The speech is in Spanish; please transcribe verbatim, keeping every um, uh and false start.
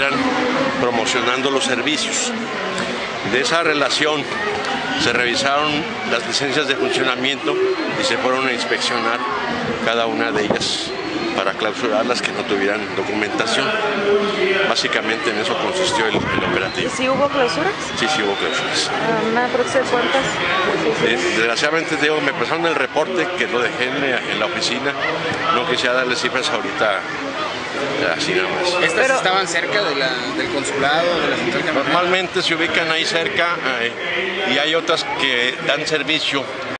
estuvieran promocionando los servicios. De esa relación se revisaron las licencias de funcionamiento y se fueron a inspeccionar cada una de ellas para clausurarlas que no tuvieran documentación. Básicamente en eso consistió el, el operativo. ¿Sí hubo clausuras? Sí, sí hubo clausuras. ¿Una próxima cuántas? Eh, desgraciadamente, digo, me pasaron el reporte que lo dejé en, en la oficina. No quisiera darle cifras ahorita, así nada más. ¿Estas Pero, estaban cerca de la, del consulado, de la central camionera? Normalmente se ubican ahí cerca eh, y hay otras que dan servicio